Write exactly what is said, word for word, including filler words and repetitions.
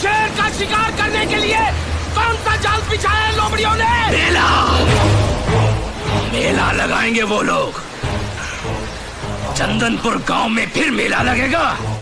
शेर का शिकार करने के लिए कौन सा जाल बिछाया है लोमड़ियों ने? मेला मेला लगाएंगे वो लोग। चंदनपुर गांव में फिर मेला लगेगा।